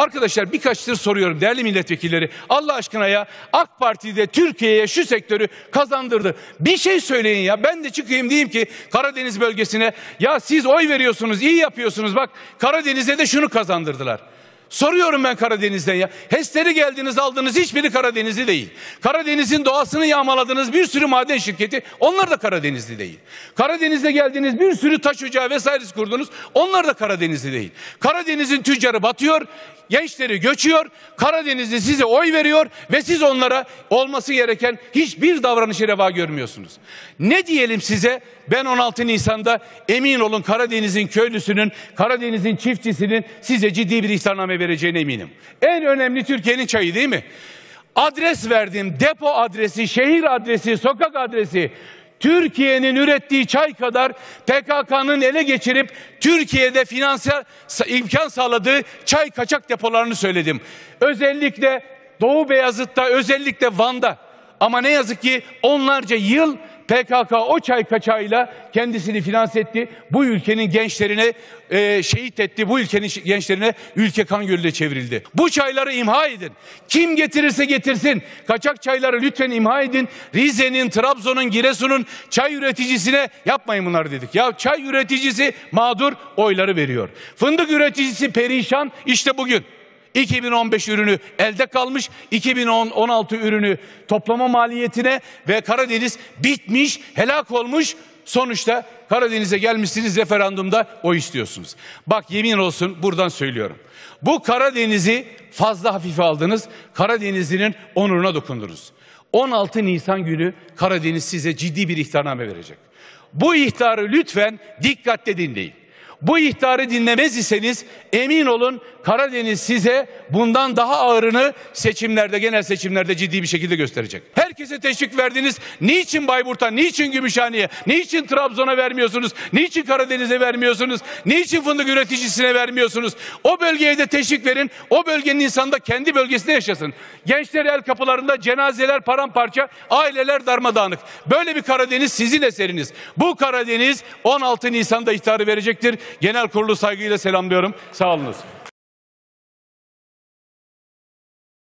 Arkadaşlar birkaçtır soruyorum değerli milletvekilleri. Allah aşkına ya, AK Parti'de Türkiye'ye şu sektörü kazandırdı. Bir şey söyleyin ya, ben de çıkayım diyeyim ki Karadeniz bölgesine, ya siz oy veriyorsunuz, iyi yapıyorsunuz, bak Karadeniz'e de şunu kazandırdılar. Soruyorum ben Karadeniz'den ya. HES'leri geldiniz aldınız, hiçbiri Karadenizli değil. Karadeniz'in doğasını yağmaladınız, bir sürü maden şirketi, onlar da Karadenizli değil. Karadeniz'de geldiniz, bir sürü taş ocağı vesairesi kurdunuz, onlar da Karadenizli değil. Karadeniz'in tüccarı batıyor, gençleri göçüyor, Karadenizli size oy veriyor ve siz onlara olması gereken hiçbir davranışı reva görmüyorsunuz. Ne diyelim size? Ben 16 Nisan'da emin olun Karadeniz'in köylüsünün, Karadeniz'in çiftçisinin size ciddi bir ihtarname vereceğine eminim. En önemli Türkiye'nin çayı değil mi? Adres verdim, depo adresi, şehir adresi, sokak adresi. Türkiye'nin ürettiği çay kadar PKK'nın ele geçirip Türkiye'de finansal imkan sağladığı çay kaçak depolarını söyledim. Özellikle Doğu Beyazıt'ta, özellikle Van'da. Ama ne yazık ki onlarca yıl PKK o çay kaçağıyla kendisini finanse etti. Bu ülkenin gençlerine şehit etti. Bu ülkenin gençlerine ülke kan gölüne çevrildi. Bu çayları imha edin. Kim getirirse getirsin. Kaçak çayları lütfen imha edin. Rize'nin, Trabzon'un, Giresun'un çay üreticisine yapmayın bunları dedik. Ya çay üreticisi mağdur, oyları veriyor. Fındık üreticisi perişan, işte bugün. 2015 ürünü elde kalmış, 2016 ürünü toplama maliyetine ve Karadeniz bitmiş, helak olmuş. Sonuçta Karadeniz'e gelmişsiniz, referandumda oy istiyorsunuz. Bak yemin olsun buradan söylüyorum. Bu Karadeniz'i fazla hafife aldınız, Karadenizli'nin onuruna dokundunuz. 16 Nisan günü Karadeniz size ciddi bir ihtarname verecek. Bu ihtarı lütfen dikkatle dinleyin. Bu ihtarı dinlemez iseniz emin olun Karadeniz size bundan daha ağırını seçimlerde, genel seçimlerde ciddi bir şekilde gösterecek. Herkese teşvik verdiniz. Niçin Bayburt'a, niçin Gümüşhane'ye, niçin Trabzon'a vermiyorsunuz? Niçin Karadeniz'e vermiyorsunuz? Niçin fındık üreticisine vermiyorsunuz? O bölgeye de teşvik verin. O bölgenin insanı da kendi bölgesinde yaşasın. Gençler el kapılarında, cenazeler paramparça, aileler darmadağınık. Böyle bir Karadeniz sizin eseriniz. Bu Karadeniz 16 Nisan'da ihtarı verecektir. Genel kurulu saygıyla selamlıyorum. Sağ olunuz.